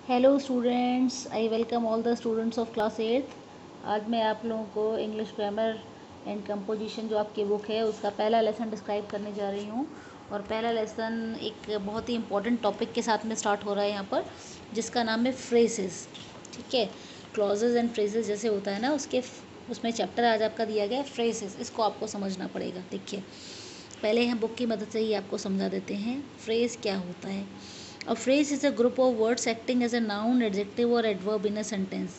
Hello students, I welcome all the students of class 8th। आज मैं आप लोगों को इंग्लिश ग्रामर एंड कंपोजिशन जो आपकी बुक है उसका पहला लेसन डिस्क्राइब करने जा रही हूँ। और पहला लेसन एक बहुत ही इंपॉर्टेंट टॉपिक के साथ में स्टार्ट हो रहा है यहाँ पर, जिसका नाम है फ्रेजेस। ठीक है, क्लॉजेज एंड फ्रेजेस जैसे होता है ना, उसमें चैप्टर आज आपका दिया गया है फ्रेजेस। इसको आपको समझना पड़ेगा। देखिए, पहले हम बुक की मदद से ही आपको समझा देते हैं फ्रेज क्या होता है। A phrase is a group of words acting as a noun, adjective or adverb in a sentence.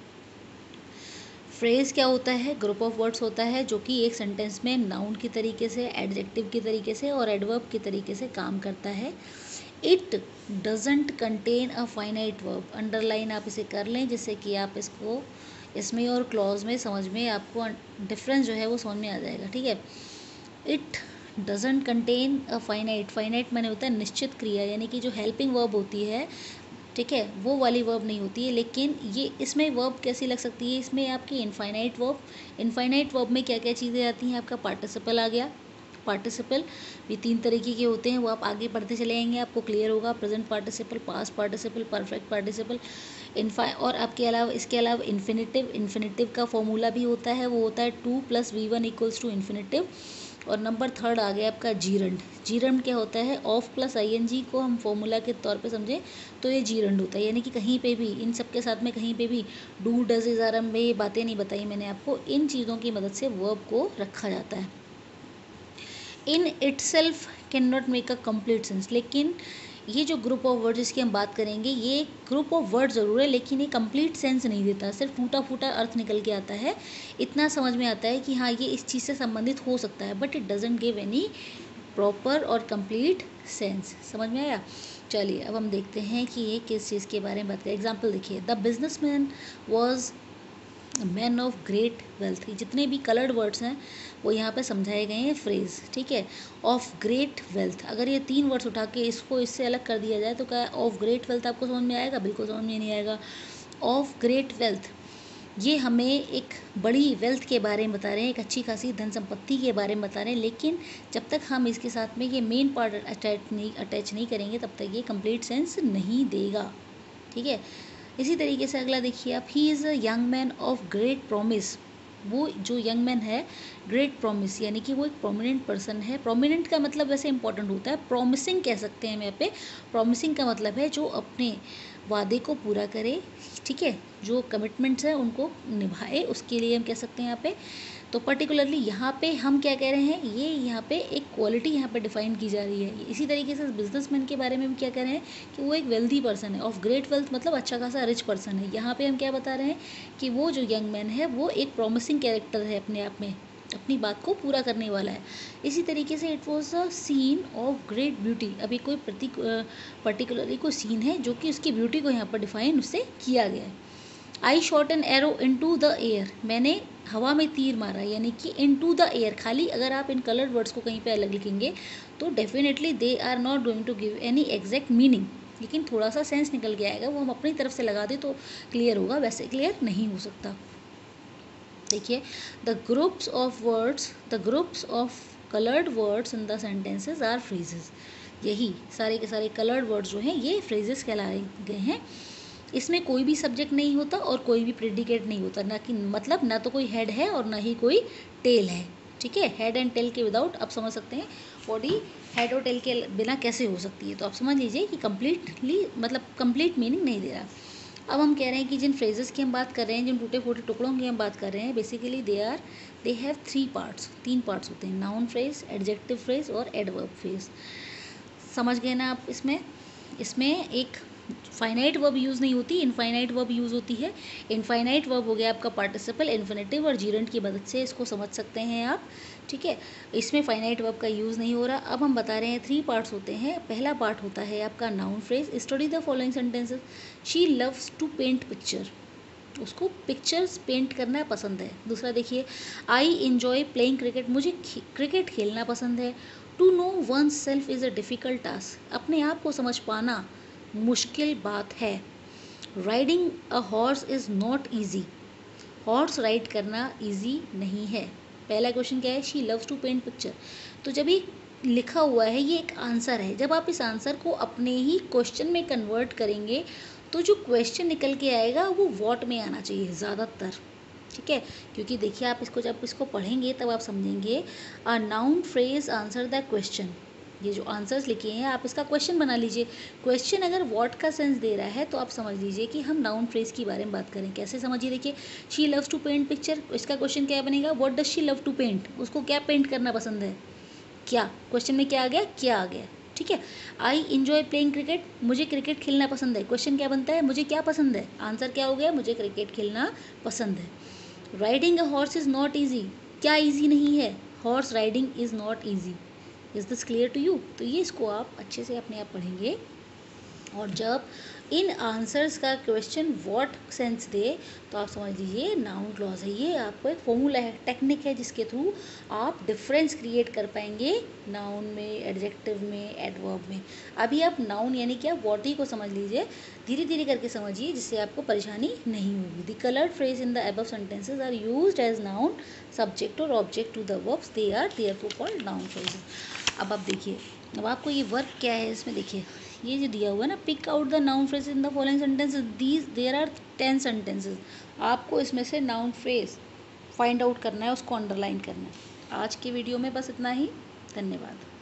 Phrase क्या होता है? ग्रुप ऑफ वर्ड्स होता है जो कि एक सेंटेंस में नाउन की तरीके से, एडजेक्टिव की तरीके से और एडवर्ब की तरीके से काम करता है। It doesn't contain a finite verb. Underline आप इसे कर लें जिससे कि आप इसको इसमें और क्लॉज में समझ में आपको डिफरेंस जो है वो समझ में आ जाएगा। ठीक है, it doesn't contain a finite. Finite माने होता है निश्चित क्रिया, यानी कि जो हेल्पिंग वर्ब होती है, ठीक है, वो वाली वर्ब नहीं होती है। लेकिन ये इसमें वर्ब कैसी लग सकती है? इसमें आपकी इनफाइनाइट वर्ब। इनफाइनाइट वर्ब में क्या क्या चीज़ें आती हैं? आपका पार्टिसिपल आ गया। पार्टिसिपल भी तीन तरीके के होते हैं, वो आप आगे पढ़ते चले जाएंगे, आपको क्लियर होगा। Present participle, past participle, perfect participle, और आपके अलावा इसके अलावा इन्फिनेटिव। इन्फिनेटिव का फॉर्मूला भी होता है, वो होता है 2+v1 = इन्फिनेटिव। और नंबर थर्ड आ गया आपका जीरंड। जीरंड क्या होता है? ऑफ प्लस आईएनजी को हम फॉर्मूला के तौर पे समझें तो ये जीरंड होता है, यानी कि कहीं पे भी इन सब के साथ में कहीं पे भी डू डज इज आर में ये बातें नहीं बताई मैंने आपको। इन चीज़ों की मदद से वर्ब को रखा जाता है। In itself cannot make a complete sense. लेकिन ये जो ग्रुप ऑफ वर्ड जिसकी हम बात करेंगे, ये ग्रुप ऑफ वर्ड ज़रूर है लेकिन ये कंप्लीट सेंस नहीं देता, सिर्फ टूटा फूटा अर्थ निकल के आता है। इतना समझ में आता है कि हाँ ये इस चीज़ से संबंधित हो सकता है, but it doesn't give any proper और कंप्लीट सेंस। समझ में आया? चलिए अब हम देखते हैं कि ये किस चीज़ के बारे में बात करें। एग्जाम्पल देखिए, the businessman was man of great wealth. जितने भी कलर्ड वर्ड्स हैं वो यहाँ पे समझाए गए हैं फ्रेज। ठीक है, ऑफ ग्रेट वेल्थ, अगर ये तीन वर्ड्स उठा के इसको इससे अलग कर दिया जाए तो क्या ऑफ ग्रेट वेल्थ आपको समझ में आएगा? बिल्कुल समझ में नहीं आएगा। ऑफ ग्रेट वेल्थ ये हमें एक बड़ी वेल्थ के बारे में बता रहे हैं, एक अच्छी खासी धन संपत्ति के बारे में बता रहे हैं, लेकिन जब तक हम इसके साथ में ये मेन पार्ट अटैच नहीं करेंगे तब तक ये कंप्लीट सेंस नहीं देगा। ठीक है, इसी तरीके से अगला देखिए आप, he is a young man of great promise. वो जो यंग मैन है, ग्रेट प्रॉमिस यानी कि वो एक प्रोमिनेंट पर्सन है। प्रोमिनेंट का मतलब वैसे इंपॉर्टेंट होता है, प्रॉमिसिंग कह सकते हैं यहाँ पे। प्रॉमिसिंग का मतलब है जो अपने वादे को पूरा करे। ठीक है, जो कमिटमेंट्स हैं उनको निभाए, उसके लिए हम कह सकते हैं यहाँ पे। तो पर्टिकुलरली यहाँ पे हम क्या कह रहे हैं, ये यहाँ पे एक क्वालिटी यहाँ पे डिफाइन की जा रही है। इसी तरीके से बिजनेसमैन के बारे में हम क्या कह रहे हैं कि वो एक वेल्दी पर्सन है। ऑफ ग्रेट वेल्थ मतलब अच्छा खासा रिच पर्सन है। यहाँ पे हम क्या बता रहे हैं कि वो जो यंग मैन है वो एक प्रॉमिसिंग कैरेक्टर है, अपने आप में अपनी बात को पूरा करने वाला है। इसी तरीके से it was a scene of great beauty. अभी कोई पर्टिकुलरली कोई सीन है जो कि उसकी ब्यूटी को यहाँ पर डिफाइन उससे किया गया है। I shot an arrow into the air, मैंने हवा में तीर मारा, यानी कि इन टू द एयर। खाली अगर आप इन कलर्ड वर्ड्स को कहीं पे अलग लिखेंगे तो definitely they are not going to give any exact meaning, लेकिन थोड़ा सा सेंस निकल के आएगा, वो हम अपनी तरफ से लगा दें तो क्लियर होगा, वैसे क्लियर नहीं हो सकता। देखिए, the groups of coloured words in the sentences are phrases. यही सारे के सारे कलर्ड वर्ड्स जो हैं ये फ्रेजेस कहलाए गए हैं। इसमें कोई भी सब्जेक्ट नहीं होता और कोई भी प्रेडिकेट नहीं होता, ना कि मतलब ना तो कोई हेड है और ना ही कोई टेल है। ठीक है, हेड एंड टेल के विदाउट आप समझ सकते हैं बॉडी हेड और टेल के बिना कैसे हो सकती है। तो आप समझ लीजिए कि कंप्लीटली मतलब कंप्लीट मीनिंग नहीं दे रहा। अब हम कह रहे हैं कि जिन फ्रेजेस की हम बात कर रहे हैं, जिन टूटे फूटे टुकड़ों की हम बात कर रहे हैं, basically they have 3 parts. 3 parts होते हैं, नाउन फ्रेज, एडजेक्टिव फ्रेज और एडवर्ब फ्रेज। समझ गए ना आप? इसमें इसमें एक फाइनाइट वर्ब यूज़ नहीं होती, इनफाइनाइट वर्ब यूज़ होती है। इनफाइनाइट वर्ब हो गया आपका पार्टिसिपल, इन्फिनेटिव और जीरेंट की मदद से इसको समझ सकते हैं आप। ठीक है, इसमें फाइनाइट वर्ब का यूज़ नहीं हो रहा। अब हम बता रहे हैं 3 पार्ट्स होते हैं। पहला पार्ट होता है आपका noun phrase. Study the following sentences. She loves to paint picture, उसको पिक्चर्स पेंट करना पसंद है। दूसरा देखिए, आई इन्जॉय प्लेइंग क्रिकेट, मुझे क्रिकेट खेलना पसंद है। To know oneself is a difficult task, अपने आप को समझ पाना मुश्किल बात है। Riding a horse is not easy, horse ride करना ईजी नहीं है। पहला क्वेश्चन क्या है? She loves to paint picture. तो जब ये लिखा हुआ है ये एक आंसर है, जब आप इस आंसर को अपने ही क्वेश्चन में कन्वर्ट करेंगे तो जो क्वेश्चन निकल के आएगा वो व्हाट में आना चाहिए ज़्यादातर, ठीक है। क्योंकि देखिए आप इसको जब इसको पढ़ेंगे तब आप समझेंगे। A noun phrase answer the question, ये जो आंसर्स लिखे हैं आप इसका क्वेश्चन बना लीजिए। क्वेश्चन अगर व्हाट का सेंस दे रहा है तो आप समझ लीजिए कि हम नाउन फ्रेज के बारे में बात करें। कैसे समझिए, देखिए she loves to paint picture, इसका क्वेश्चन क्या बनेगा, what does she love to paint, उसको क्या पेंट करना पसंद है, क्या क्वेश्चन में क्या आ गया, क्या आ गया, ठीक है। आई इंजॉय प्लेइंग क्रिकेट, मुझे क्रिकेट खेलना पसंद है, क्वेश्चन क्या बनता है, मुझे क्या पसंद है, आंसर क्या हो गया, मुझे क्रिकेट खेलना पसंद है। Riding a horse is not easy, क्या ईजी नहीं है, horse riding is not easy. Is this clear to you. तो ये इसको आप अच्छे से अपने आप पढ़ेंगे। और जब इन आंसर्स का क्वेश्चन व्हाट सेंस दे तो आप समझ लीजिए नाउन क्लॉज है। ये आपको एक फॉर्मूला है, टेक्निक है, जिसके थ्रू आप डिफरेंस क्रिएट कर पाएंगे नाउन में, एडजेक्टिव में, एडवर्ब में। अभी आप नाउन यानी कि आप व्हाट ही को समझ लीजिए, धीरे धीरे करके समझिए, जिससे आपको परेशानी नहीं होगी। The coloured phrase in the above sentences are used as noun subject और object to the verbs, they are therefore called noun phrases. अब आप देखिए, अब आपको ये वर्क क्या है इसमें, देखिए ये जो दिया हुआ है ना, pick out the noun phrase in the following sentences, these there are 10 sentences. आपको इसमें से नाउन फ्रेज फाइंड आउट करना है, उसको अंडरलाइन करना है। आज की वीडियो में बस इतना ही, धन्यवाद।